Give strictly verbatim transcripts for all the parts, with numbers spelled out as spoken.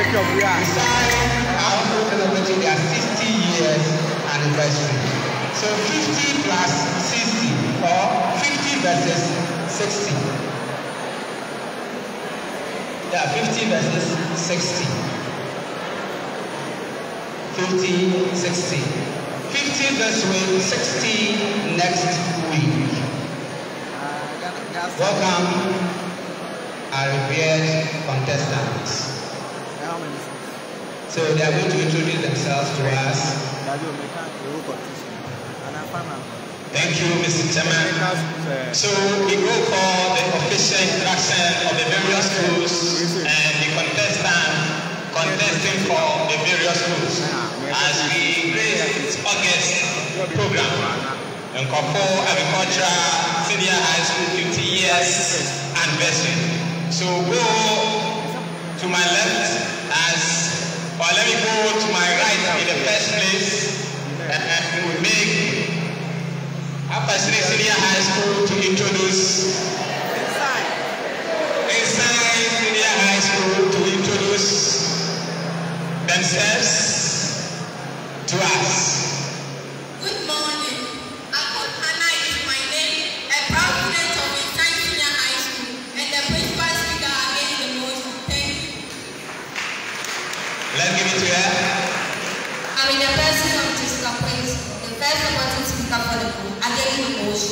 are also celebrating their sixty years anniversary. So fifty plus sixty or fifty versus sixty. Yeah, fifty versus sixty. fifty, sixty. fifty this week, sixty next week. Welcome our revered contestants. So they are going to introduce themselves to us. Thank you, Mister Chairman. So we go for the official introduction of the various schools and the contestant contesting for the various schools as we grace August program. And Nkofo Agricultural Senior High School fifty years anniversary. So go to my left as, or let me go to my right in the first place, and we make Apasiri Senior High School to introduce Inside Senior High School to introduce themselves to us. Good morning. Akon Anna is my name, a proud student of Inside Senior High School, and the principal speaker against the motion. Thank you. Let's give it to her. I'm in the person of Jessica Prince, the first supporting speaker for the group against the motion.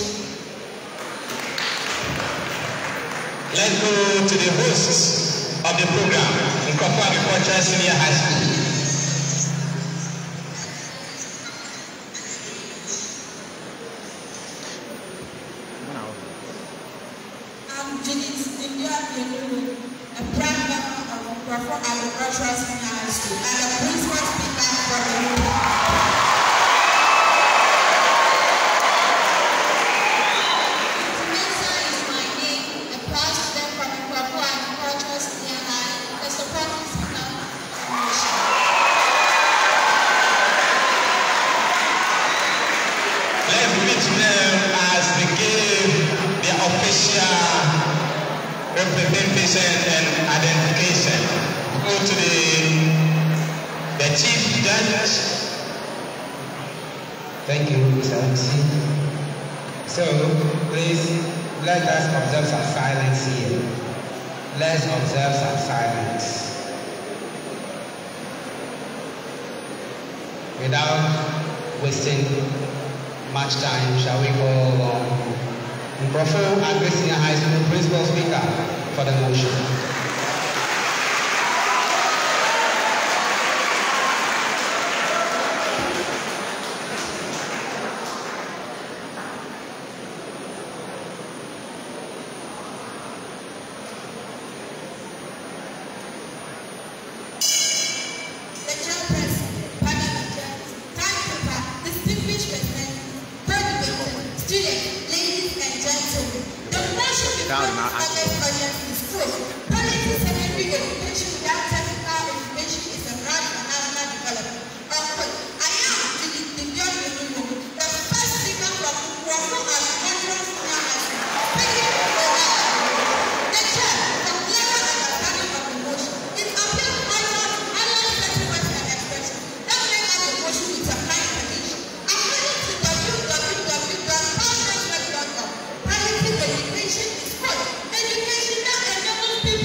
Let's go to the hosts of the program, Nkofo Agricultural Senior High School. I'm Judith India Yenuru, a proud member of Nkofo Agricultural Senior High School and the principal speaker for the group. Representation and identification. Go to the the chief judge. Thank you, Mister M C. So please let us observe some silence here. Let's observe some silence. Without wasting much time, shall we go on? Nkofo Agri Senior High School Principal Speaker for the motion. The chairperson, parliamentarians, timekeeper, distinguished representatives, president, students, ladies and gentlemen, the motion before this August audience is closed. Quality secondary education without technical information is a route for national development. Of I am the Indian Union, the first speaker from Nkofo Agricultural Senior High School. Speaking for that, the chair, from clearer understanding of the motion, it appears vital to highlight certain words and expressions that make up the motion with a kind condition. According to w w w dot power network dot com, quality education is good. Education that enables people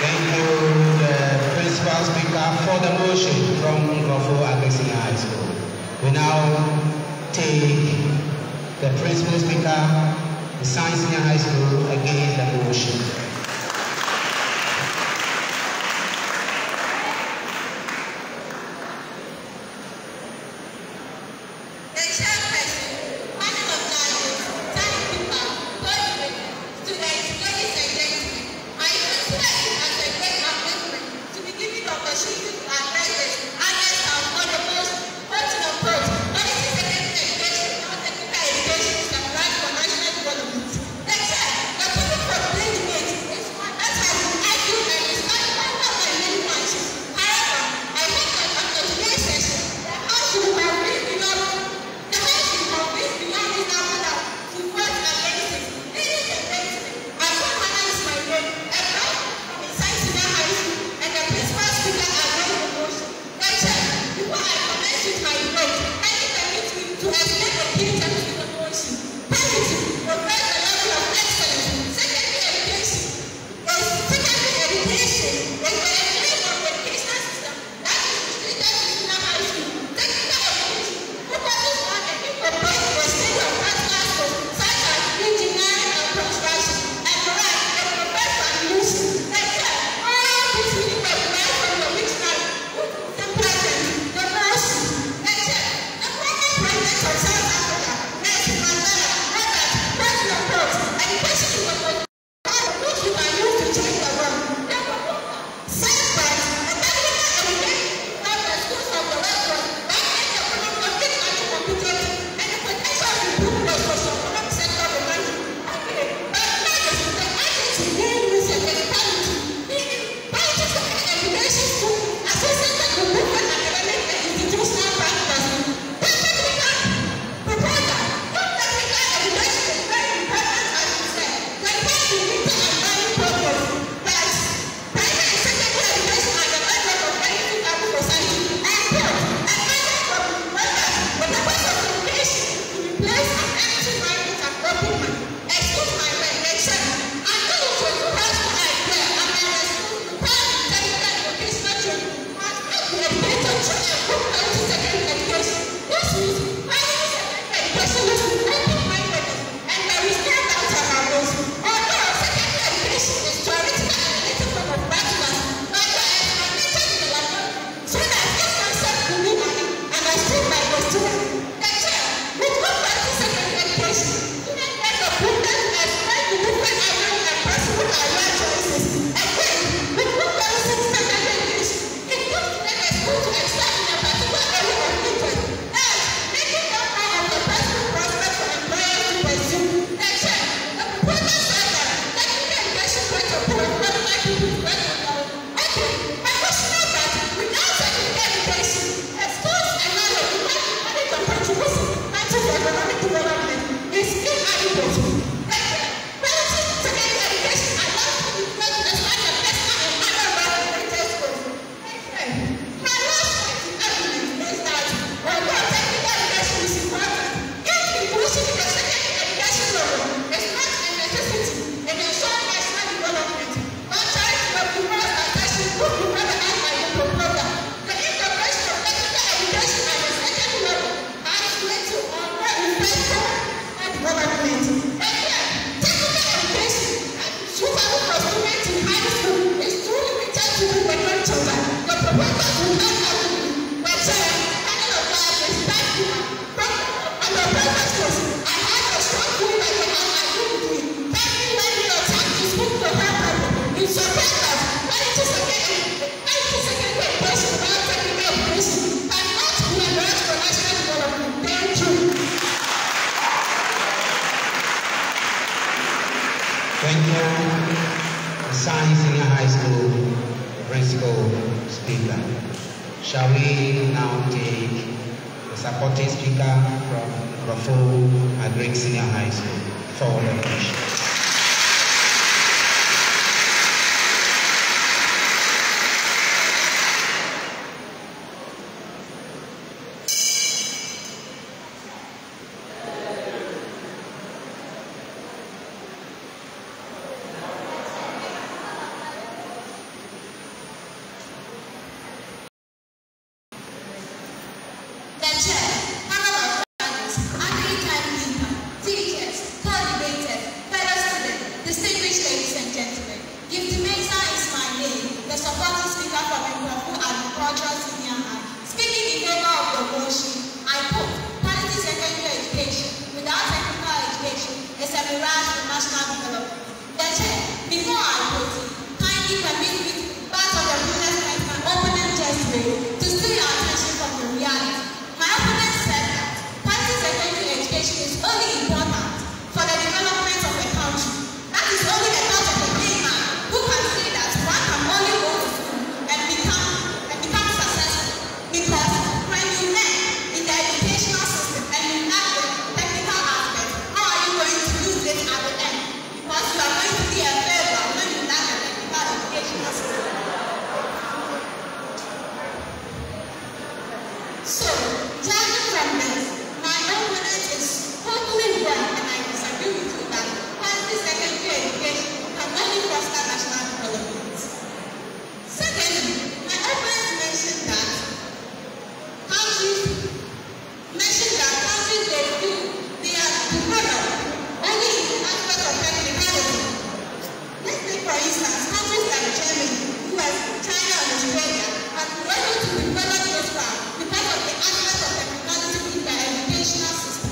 Thank you, the principal speaker, for the motion from Nkrofo Agric Senior High School. We now take the principal speaker, the Science Senior High School, against the motion. Thank you, Science Senior High School Principal Speaker. Shall we now take the supporting speaker from Nkrofo Agric Senior High School for the motion? kindly permit me to be part of the process like my opponent just raised to steal your attention from the reality. My opponent said that quality secondary education is only important for the development of a country. That is only the thought of a big man who can say that one can only go to school and become and become successful. Because when you learn in the educational system and you have the technical aspect, how are you going to use it at the end? Because you are going to be a failure when you learn the technical educational system. So, judging from this, my opponent is totally wrong, and I disagree with you that quality secondary education can only foster national development. Secondly, my opponent mentioned that countries mentioned that countries they do they are developed only in the aspect of technicality. Let's take for instance countries like Germany, U S, China, and Australia have been able to develop this far because of the aspect of technicality in their educational system.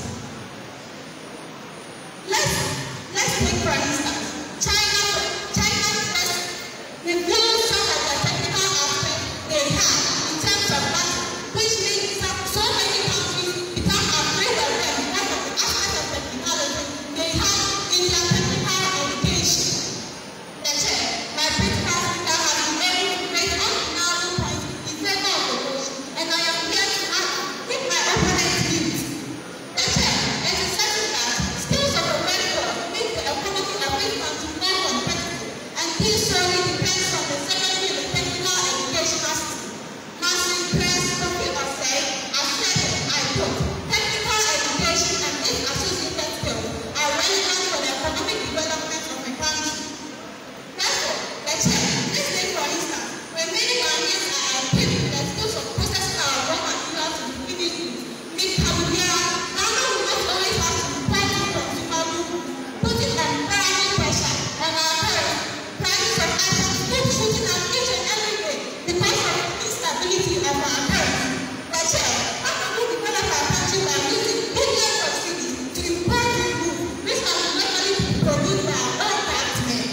Let's let's take for instance China. China first revealed some of the technical aspects they have in terms of math, which makes some, so many countries become afraid of them because of the aspect of technicality they have in their technical education. The chair, my principal speaker, has been able to raise undeniable points in favor of the motion, and I am here to ask with my opponent's views. The chair, it is certain that skills of a medical make the economy of this country more competitive, and this solely depends on the secondary and technical educational system. Martin Prince Kofi Osei has said, I quote, technical education and its associated skills are relevant for the economic development of a country. Therefore, the chair, let's take for instance, when many Ghanaians are equipped with the skills of processing our raw materials to be finished goods, Miz Kabudera, Ghana will not always have to report to consumer goods, putting unbearable pressure on our parents, prices of items keep shooting up each and every day because of the instability of our parents. The chair, how can we develop our country by using billions of cedis to import these goods which can be locally produced by our own craftsmen?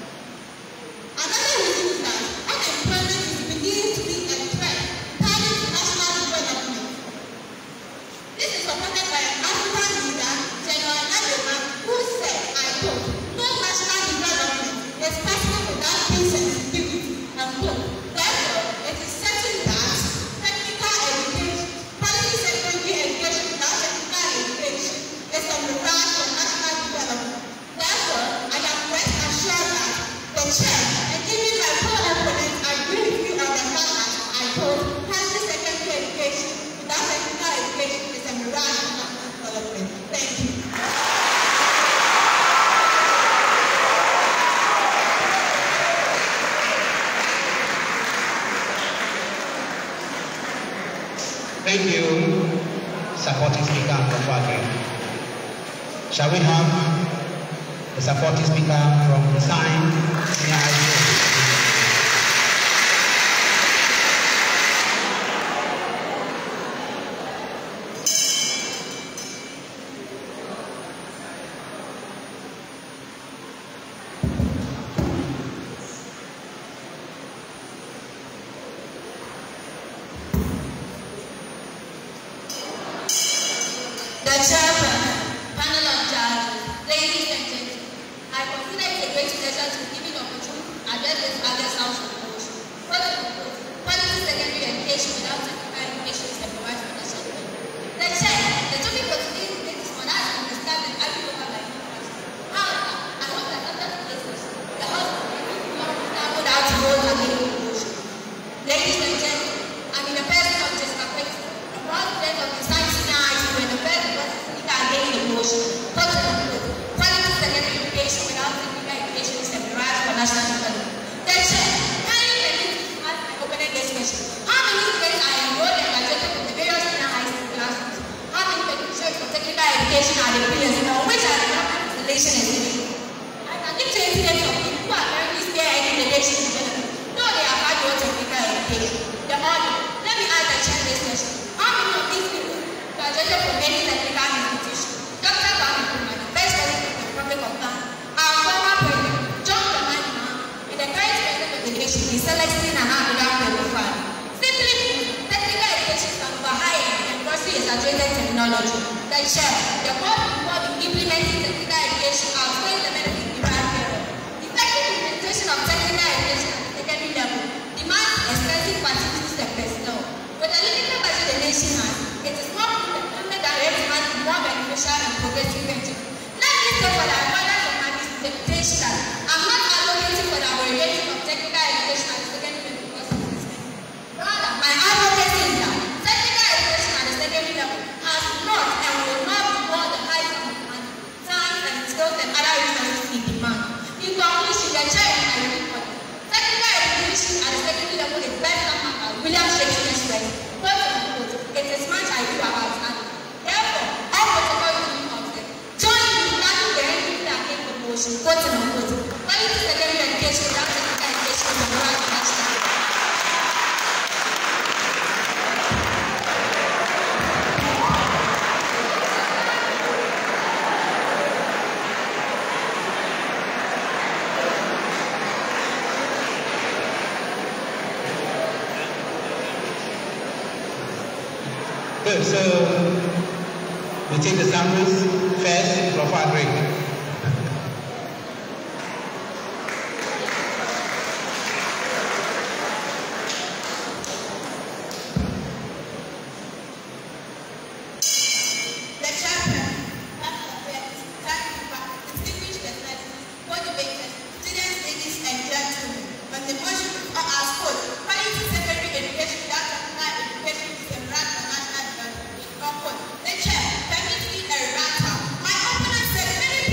Another reason is that unemployment is beginning to be a threat turning to national development. This is supported by an African leader, General Nadema, who said, I quote, no national development is possible without peace and security, unquote. Therefore, it is certain that technical education, quality secondary education without technical education is a mirage for national development. Therefore, I am rest assured that the chair and even my co-opponent agree with you on the fact that, I quote, quality secondary education without technical education is a mirage for national development. Thank you. Thank you, supporting speaker Mkwake. Shall we have the supporting speaker from the sign senior high school? The chairperson, panel of judges, ladies and gentlemen, I consider it a great pleasure to give me the opportunity to address this August House of motion. First of all, quality secondary education without technical education is a right for national development. The chair, the topic for today's debate is on how to understand the agricultural life in the However, I hope that after today's session, the House will be able to understand how to vote against the motion. Ladies and gentlemen, I'm in the person of Jessica Quest, the president of the Science Senior High School and the first speaker against the motion. Quality secondary education without technical education is a mirage for national development. The chair is Celestine and Abida. Simply, technical education is about high and grossly exaggerated technology. The chair, the more before the implementing technical education outweighs the benefit given here. Effective implementation of technical education at the secondary level demands expensive facilities and personnel. With the limited budget the nation has, it is more prudent that it has more beneficial and progressive venture. Let me say for the abundance of my dissertation that I'm not advocating for the abbreviation of technical education at the secondary level because of this. Rather, my advocacy is that technical education at the secondary level has not and will not be more the height of demand, science and skills and other resources in demand. In conclusion, the chair is my report. Technical education at the secondary level is best known as William Shakespeare's words. Quote unquote, it is much I do about it. Therefore, all protocol is of them. Join me in learning the entry that came from motion. Quote unquote. Quality secondary education without technical education is a moral connection. Good, so we take the samples first from our break. The chairman, distinguished guests, motivators, students, ladies and gentlemen, on the motion of our school, quality secondary education without technical education is a brand for national development. The chair, permit me a rata. My opponent said many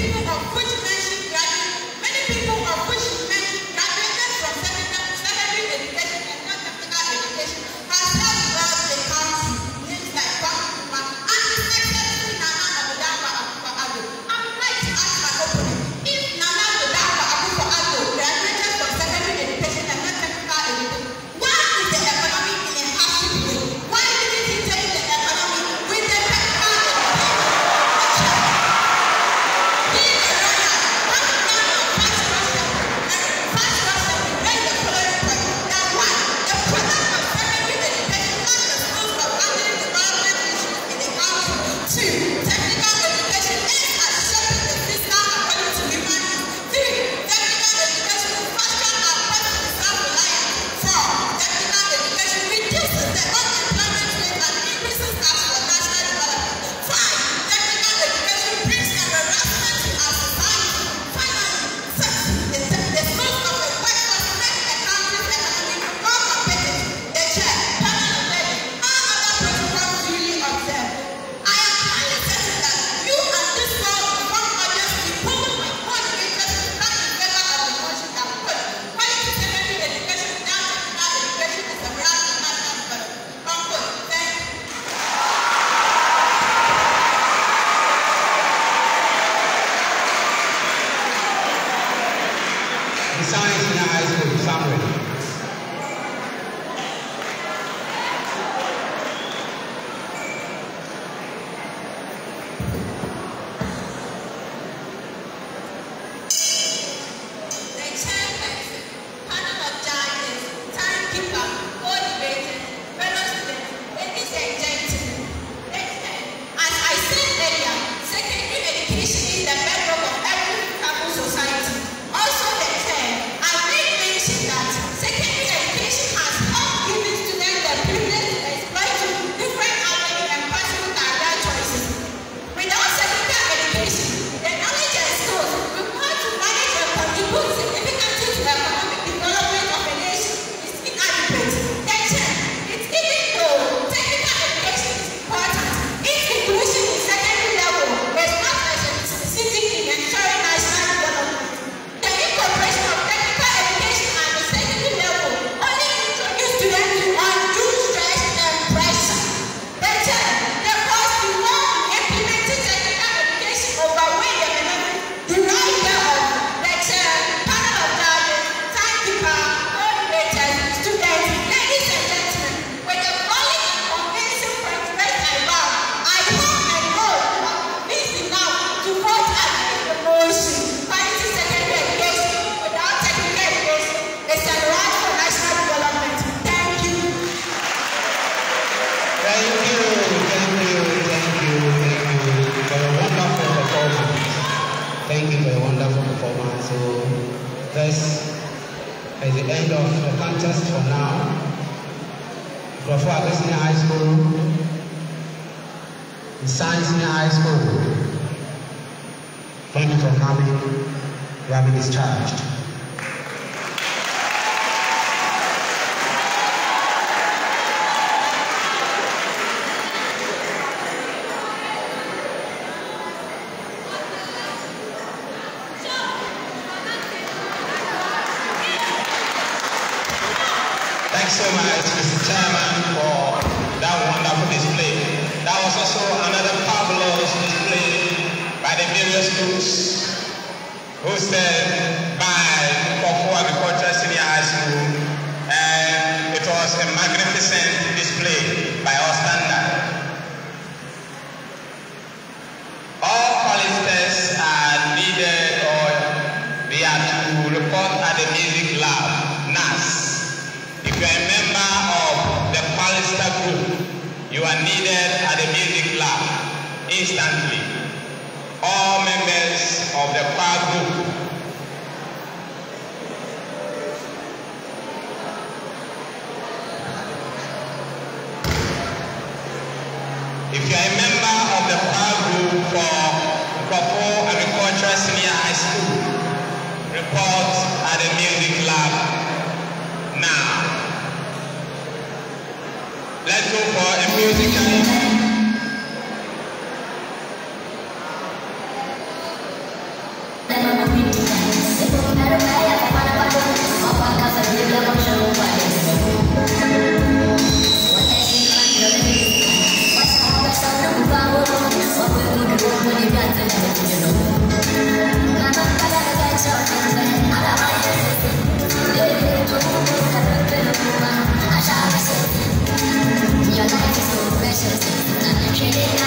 end of the contest for now. Grofo Agbe Senior High School, Science Senior High School. Thank you for coming. You have been discharged. Thanks so much, Mister Chairman, for that wonderful display. That was also another fabulous display by the various schools hosted by Grofo Agricultural Senior High School, and it was a magnificent display by our standard. All qualifiers are needed, or they are to report at the music lab, N A S. If you are a member of the Pallister group, you are needed at the music lab instantly. All members of the choir group, if you are a member of the choir group for Grofo Agricultural Senior High School, report at the music lab now. Let's go for a musical. Your life is so precious.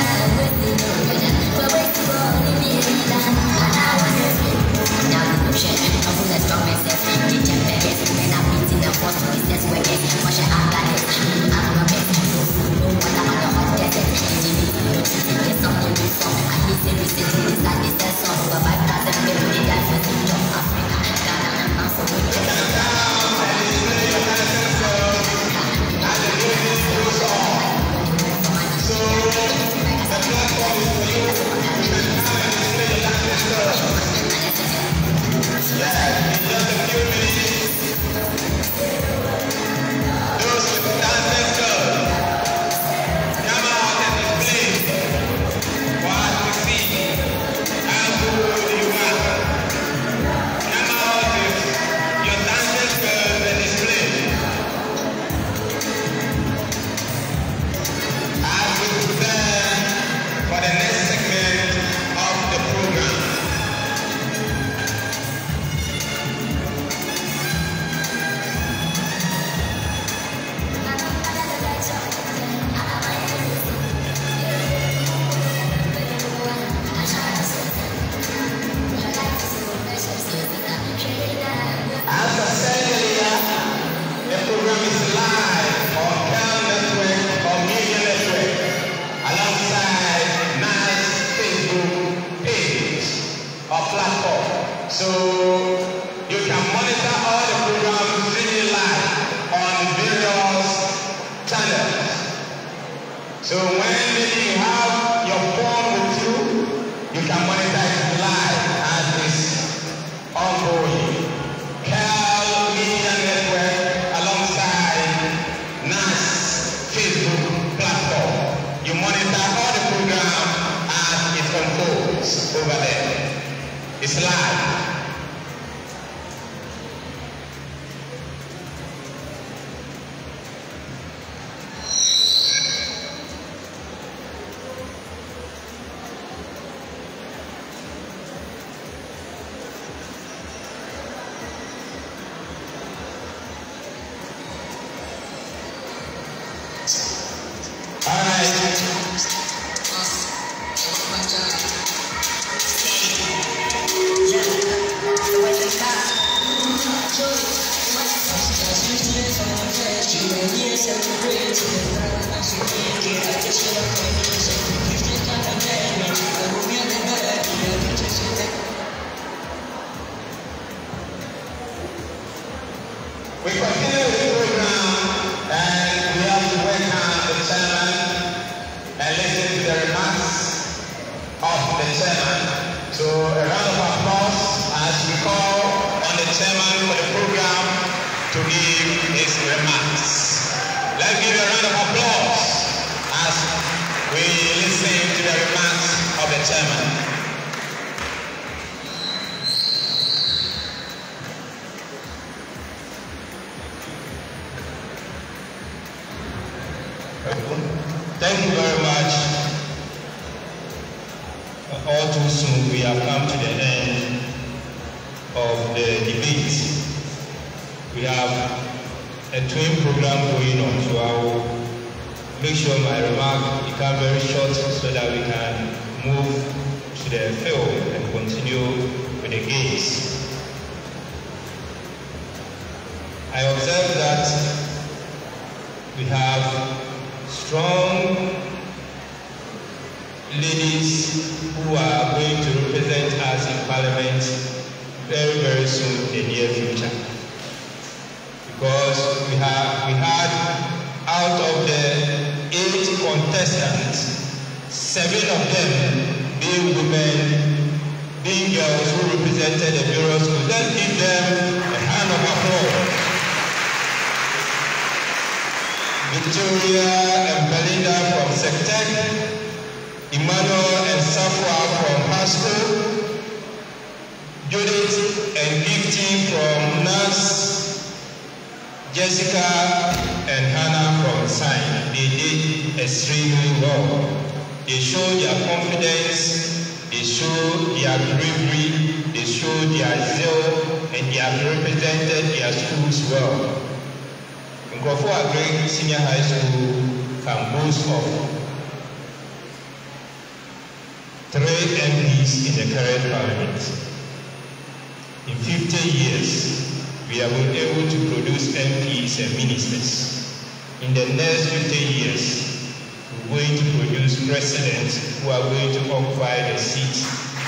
So when you have your phone with you, you can monitor it live as it's ongoing. Cal Media Network alongside N A S Facebook platform. You monitor all the program as it unfolds over there. It's live. We continue with the program, and we have to welcome the chairman and listen to the remarks of the chairman. So a round of applause as we call on the chairman for the program to give his remarks. Let's give a round of applause as we listen to the remarks of the chairman. Thank you very much. All too soon we have come to the end of the debate. We have a twin program going on, so I will make sure my remarks become very short so that we can move to the field and continue with the games. I observe that we have strong ladies who are going to represent us in Parliament very, very soon in the near future. Because we have we had out of the eight contestants, seven of them being women, being girls who represented the various schools. Let's give them a hand of applause. Victoria and Belinda from Sectec, Emmanuel and Safwa from Pasco, Judith and Gifty from N A S, Jessica and Hannah from Sign. They did extremely well. They showed their confidence, they showed their bravery, they showed their zeal, and they have represented their schools well. Nkrofo Agric Senior High School can boast of three M Ps in the current Parliament. In fifty years, we have been able to produce M Ps and ministers. In the next fifty years, we're going to produce presidents who are going to occupy the seat.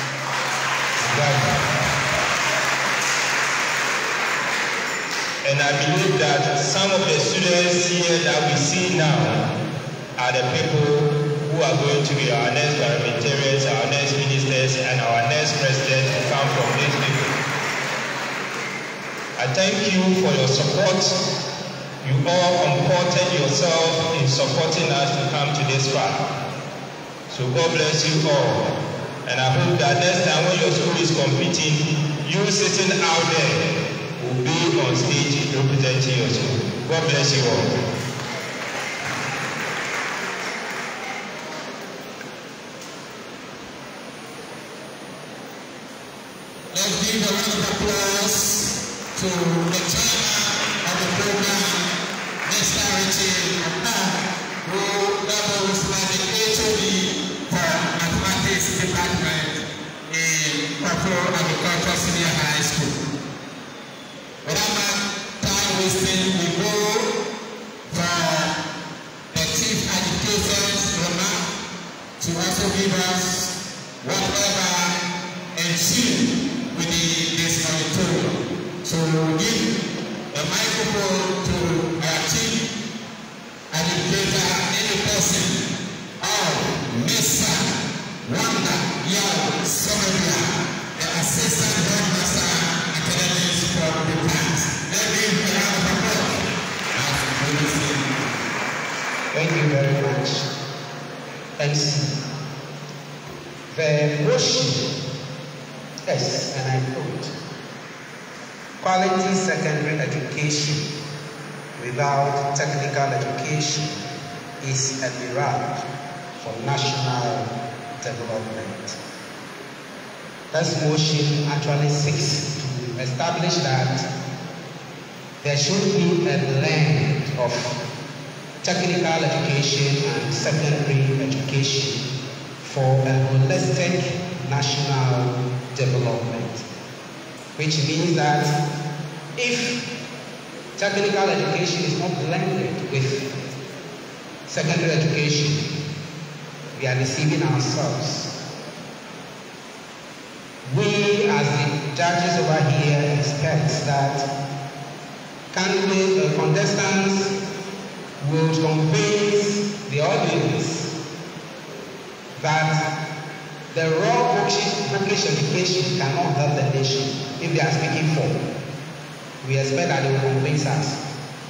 And I believe that some of the students here that we see now are the people who are going to be our next parliamentarians, our next ministers, and our next president to come from these people. I thank you for your support. You all comported yourself in supporting us to come to this far. So God bless you all. And I hope that next time when your school is competing, you sitting out there will be on stage representing your school. God bless you all. Let's give a round of applause to the chairman of the program, Mister Richie Akpan, who doubles as the H O D for Mathematics Department in Kwafo Agricultural Senior High School. Without time wasting, we go for the chief educator's remark to also give us whatever ensued with the, this auditorium. So we'll give the microphone to our chief educator, any person, of Mister Wanda Yao Somalia, the assistant headmaster academics from the past. Let me give a round of applause as we listen. Thank you very much. Thanks. The motion, yes, and I quote, quality secondary education without technical education is a mirage for national development. This motion actually seeks to establish that there should be a blend of technical education and secondary education for a holistic national development, which means that if technical education is not blended with secondary education, we are deceiving ourselves. We, as the judges over here, expect that candidates, uh, contestants would convince the audience that the raw bookish education cannot help the nation if they are speaking for. We expect that they will convince us.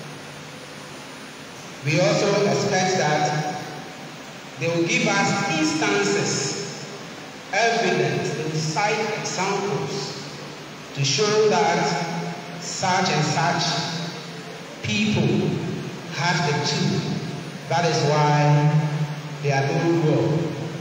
We also expect that they will give us instances, evidence, they will cite examples to show that such and such people have the two. That is why they are doing well.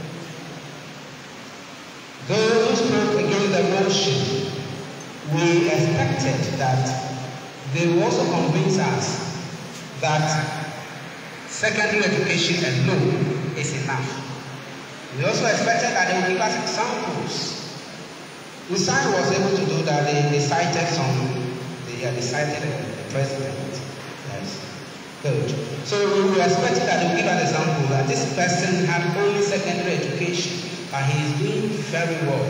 Those who spoke against the motion, we expected that they will also convince us that secondary education alone is enough. We also expected that they would give us examples. Usai was able to do that. They, they cited some, they, they cited the president. Yes. Good. So we were expecting that they would give an example that this person had only secondary education, but he is doing very well.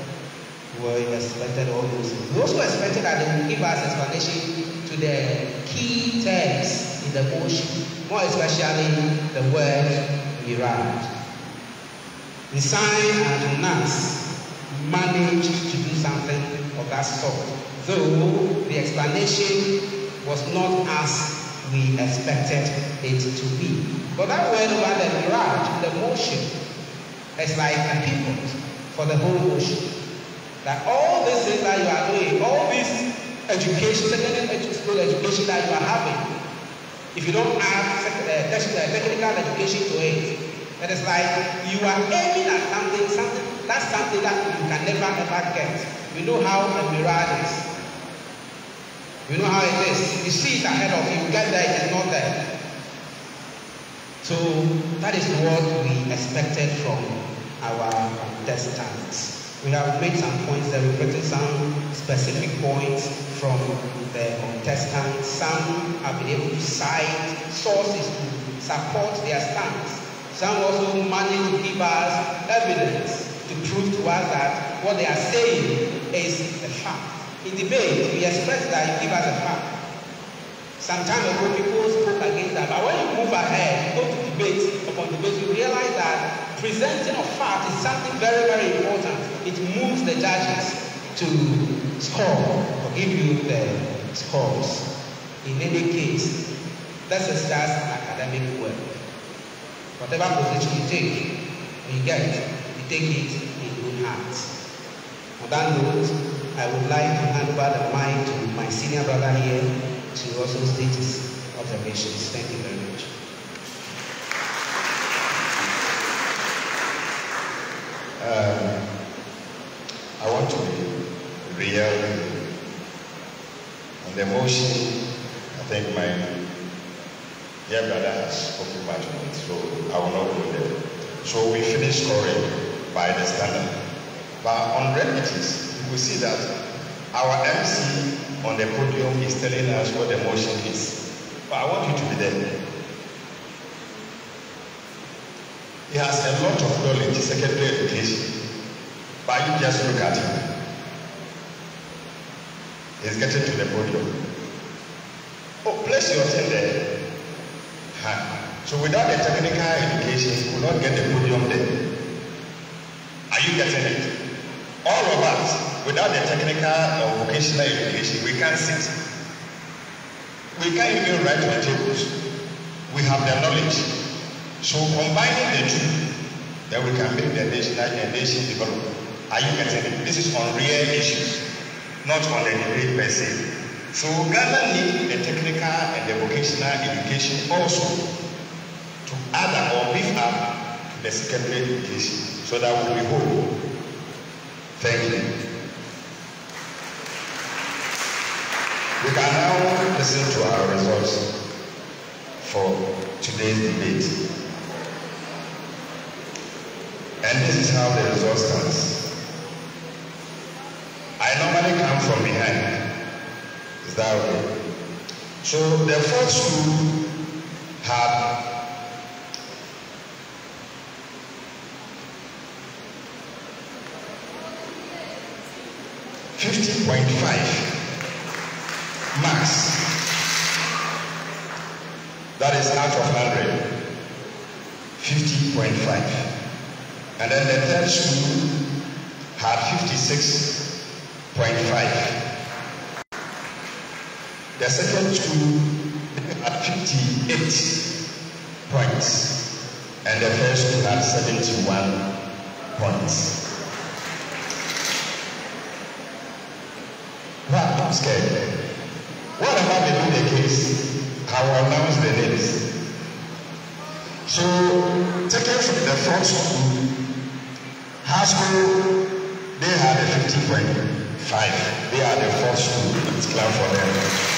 We expected all those things. We also expected that they would give us explanation to the key terms in the motion, more especially the word mirage. The sign and Nas managed to do something of that sort, though the explanation was not as we expected it to be. But that word about the mirage, the motion, is like a pivot for the whole motion. That all these things that you are doing, all this education, secondary school education that you are having, if you don't add uh, technical education to it, it is like you are aiming at something, something that's something that you can never ever get. You know how a mirage is. You know how it is. You see it ahead of you, you get there, it is not there. So that is what we expected from our contestants. We have made some points there, we've written some specific points from the contestants. Some have been able to cite sources to support their stance. Some also managed to give us evidence to prove to us that what they are saying is the fact. In debate, we expect that you give us a fact. Some time ago, people spoke against that, but when you move ahead, go to debate, upon debate, you realize that presenting a fact is something very, very important. It moves the judges to score, or give you the scores. In any case, this is just academic work. Whatever position you take, you get, you take it in good hands. On that note, I would like to hand over the mic to my senior brother here to also state his observations. Thank you very much. Um, I want to be real. On the motion, I think my dear brother has spoken much on it, so I will not go there. So we finished scoring by the standard. But on realities, you will see that our M C on the podium is telling us what the motion is. But I want you to be there. He has a lot of knowledge, secondary education. But you just look at him. He's getting to the podium. Oh, place yourself there. So without the technical education, you will not get the podium there. Are you getting it? All of us, without the technical or vocational education, we can't sit. We can't even write on tables. We have the knowledge. So combining the two, then we can make the nation, the nation develop. Are you getting it? This is on real issues, not on the debate per se. So Ghana needs the technical and the vocational education also to add or beef up the secondary education so that we will be whole. Thank you. We can now listen to our results for today's debate. And this is how the result stands. I normally come from behind. Is that okay? So the fourth school had fifty point five marks. That is out of one hundred. fifty point five. And then the third school had fifty-six point five. The second school had fifty-eight points. And the first school had seventy-one points. Well, I'm scared. Whatever may be the case, I will announce the names. So, taken from the front school, high school, they had a fifty point five. They are the fourth school. Let's clap for them.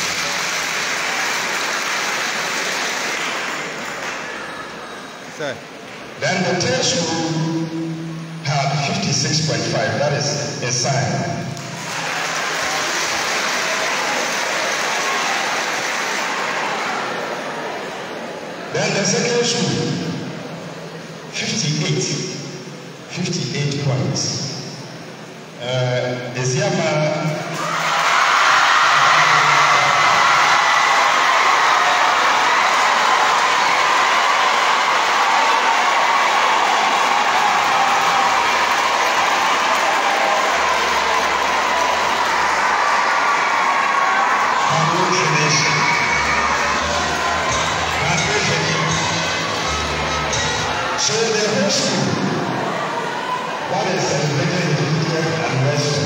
Sir. Then the third school had fifty-six point five. That is a sign. Then the second school, fifty-eight, fifty-eight points. Uh, Eziama, so the whole school, that is celebrating the fiftieth anniversary